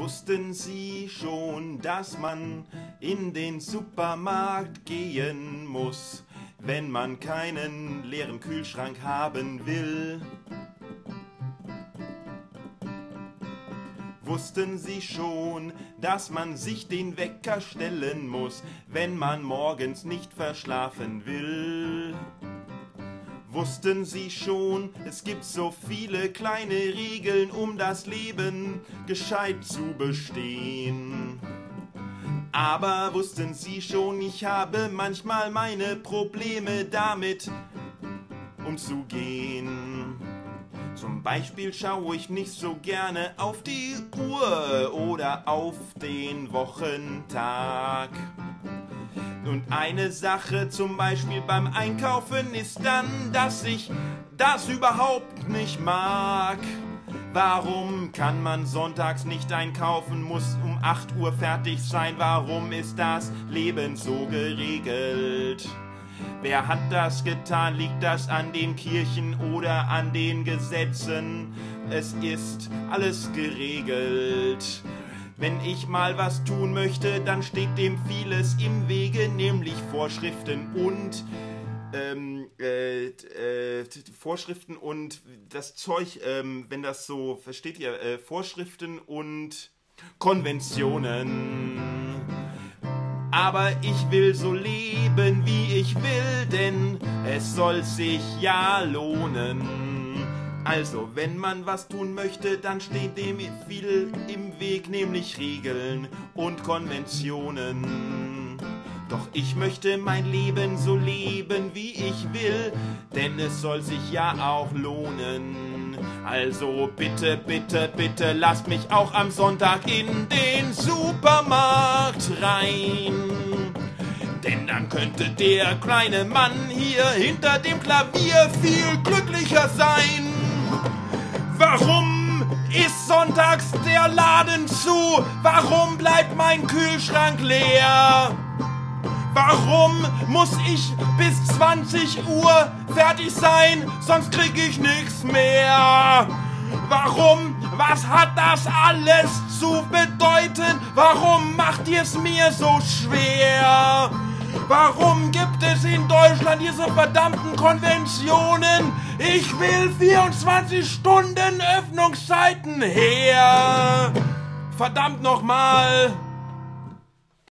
Wussten Sie schon, dass man in den Supermarkt gehen muss, wenn man keinen leeren Kühlschrank haben will? Wussten Sie schon, dass man sich den Wecker stellen muss, wenn man morgens nicht verschlafen will? Wussten Sie schon, es gibt so viele kleine Regeln, um das Leben gescheit zu bestehen? Aber wussten Sie schon, ich habe manchmal meine Probleme damit umzugehen. Zum Beispiel schaue ich nicht so gerne auf die Uhr oder auf den Wochentag. Und eine Sache zum Beispiel beim Einkaufen ist dann, dass ich das überhaupt nicht mag. Warum kann man sonntags nicht einkaufen, muss um 8 Uhr fertig sein? Warum ist das Leben so geregelt? Wer hat das getan? Liegt das an den Kirchen oder an den Gesetzen? Es ist alles geregelt. Wenn ich mal was tun möchte, dann steht dem vieles im Wege, nämlich Vorschriften und Vorschriften und das Zeug, wenn das so, versteht ihr, Vorschriften und Konventionen. Aber ich will so leben, wie ich will, denn es soll sich ja lohnen. Also, wenn man was tun möchte, dann steht dem viel im Weg, nämlich Regeln und Konventionen. Doch ich möchte mein Leben so leben, wie ich will, denn es soll sich ja auch lohnen. Also bitte, bitte, bitte lasst mich auch am Sonntag in den Supermarkt rein. Denn dann könnte der kleine Mann hier hinter dem Klavier viel glücklicher sein. Warum ist sonntags der Laden zu? Warum bleibt mein Kühlschrank leer? Warum muss ich bis 20 Uhr fertig sein, sonst krieg ich nichts mehr? Warum? Was hat das alles zu bedeuten? Warum macht ihr es mir so schwer? Warum gibt es in Deutschland diese verdammten Konventionen? Ich will 24 Stunden Öffnungszeiten her! Verdammt nochmal!